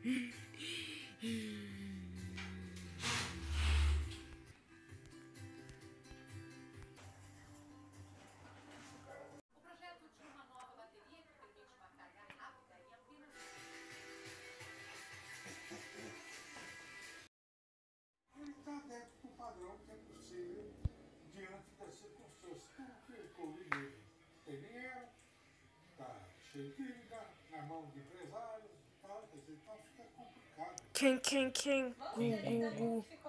projeto de uma nova bateria que permite uma carga rápida em apenas... Ele está dentro do padrão que é possível diante das circunstâncias. Tudo que ocorre nele tem dinheiro, está cheio de dívida, na mão de empresários e tal, quer dizer, então fica complicado. Quem? Gu.